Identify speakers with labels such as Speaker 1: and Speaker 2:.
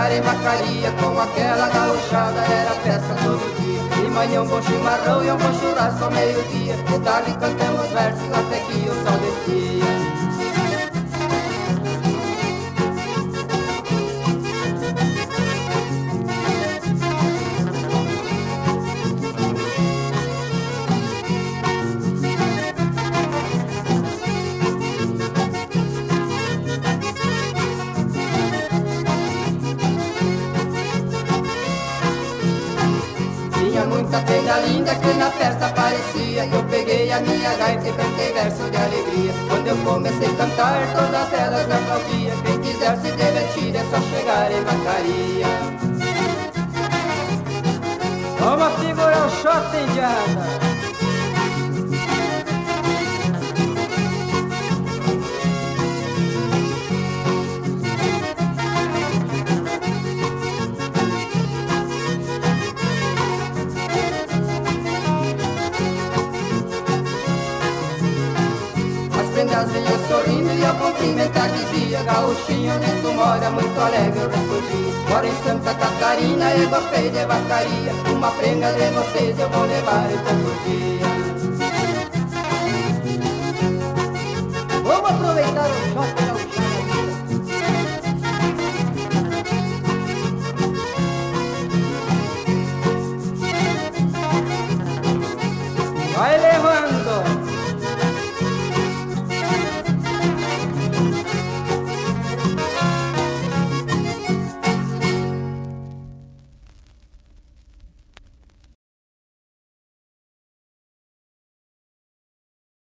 Speaker 1: chegar em vacaria, com aquela gauchada era festa todo dia. De manhã um bom chimarrão e um bom churrasco ao meio-dia, e dali cantamos versos até que o sol descia. Muita pega linda que na festa aparecia. Eu peguei a minha gaita e cantei verso de alegria. Quando eu comecei a cantar, todas elas aplaudiam. Quem quiser se divertir é só chegar em Vacaria.
Speaker 2: Vamos figurar o shot, indiada.
Speaker 1: As vinhas sorrindo e ao cumprimentar dizia: Gauchinho, onde tu mora, muito alegre eu respondi. Moro em Santa Catarina e gostei de vacaria. Uma prenda de vocês eu vou levar todo dia.
Speaker 2: Vamos aproveitar o shot.